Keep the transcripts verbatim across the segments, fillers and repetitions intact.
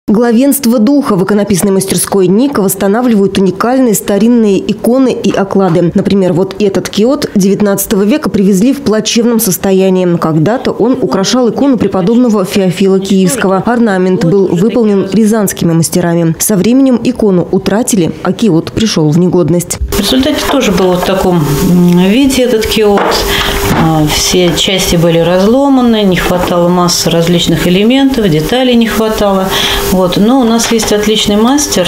Главенство духа в иконописной мастерской Ника восстанавливают уникальные старинные иконы и оклады. Например, вот этот киот девятнадцатого века привезли в плачевном состоянии. Когда-то он украшал икону преподобного Феофила Киевского. Орнамент был выполнен рязанскими мастерами. Со временем икону утратили, а киот пришел в негодность. В результате тоже был в таком виде этот киот. Все части были разломаны, не хватало массы различных элементов, деталей не хватало. Вот. Но у нас есть отличный мастер,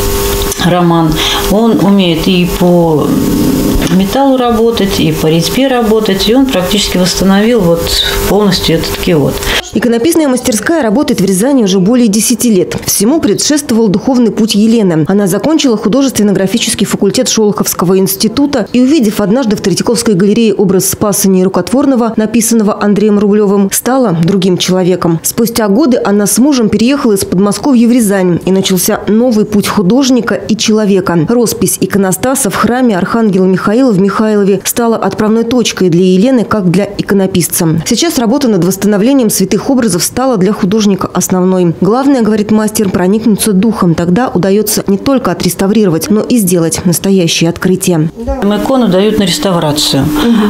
Роман. Он умеет и по металлу работать, и по резьбе работать. И он практически восстановил вот полностью этот киот. Иконописная мастерская работает в Рязани уже более десяти лет. Всему предшествовал духовный путь Елены. Она закончила художественно-графический факультет Шолоховского института и, увидев однажды в Третьяковской галерее образ Спаса Нерукотворного, написанного Андреем Рублевым, стала другим человеком. Спустя годы она с мужем переехала из Подмосковья в Рязань, и начался новый путь художника и человека. Роспись иконостаса в храме Архангела Михаила в Михайлове стала отправной точкой для Елены, как для иконописца. Сейчас работа над восстановлением святых образов стала для художника основной. Главное, говорит мастер, проникнуться духом. Тогда удается не только отреставрировать, но и сделать настоящее открытие. Икону дают на реставрацию.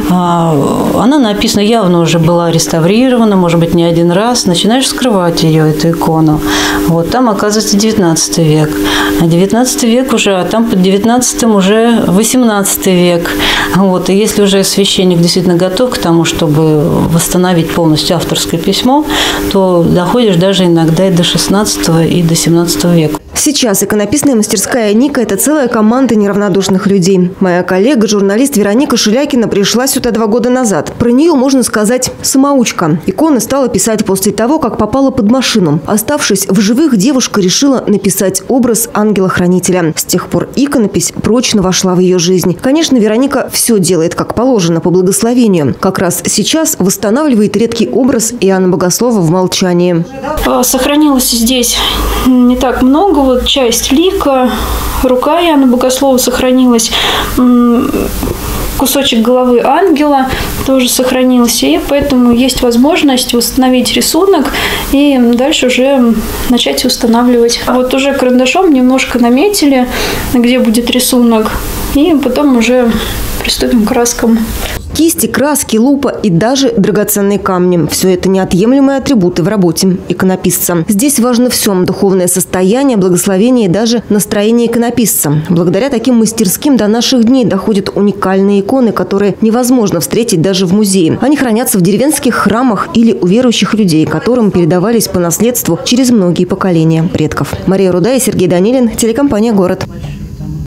Угу. Она написана, явно уже была реставрирована, может быть, не один раз. Начинаешь вскрывать ее, эту икону. Вот там оказывается девятнадцатый век. А девятнадцатый век уже, а там под девятнадцатым уже восемнадцатый век. Вот. И если уже священник действительно готов к тому, чтобы восстановить полностью авторское письмо, то доходишь даже иногда и до шестнадцатого и до семнадцатого века. Сейчас иконописная мастерская Ника – это целая команда неравнодушных людей. Моя коллега, журналист Вероника Шелякина, пришла сюда два года назад. Про нее можно сказать самоучка. Иконы стала писать после того, как попала под машину. Оставшись в живых, девушка решила написать образ ангела-хранителя. С тех пор иконопись прочно вошла в ее жизнь. Конечно, Вероника все делает как положено, по благословению. Как раз сейчас восстанавливает редкий образ Иоанна Богослова в молчании. Сохранилось здесь не так много. Вот часть лика, рука Иоанна Богослова сохранилась, кусочек головы ангела тоже сохранился, и поэтому есть возможность восстановить рисунок и дальше уже начать устанавливать. Вот уже карандашом немножко наметили, где будет рисунок, и потом уже приступим к краскам. Кисти, краски, лупа и даже драгоценные камни – все это неотъемлемые атрибуты в работе иконописца. Здесь важно все – духовное состояние, благословение и даже настроение иконописца. Благодаря таким мастерским до наших дней доходят уникальные иконы, которые невозможно встретить даже в музее. Они хранятся в деревенских храмах или у верующих людей, которым передавались по наследству через многие поколения предков. Мария Руда и Сергей Данилин, телекомпания «Город».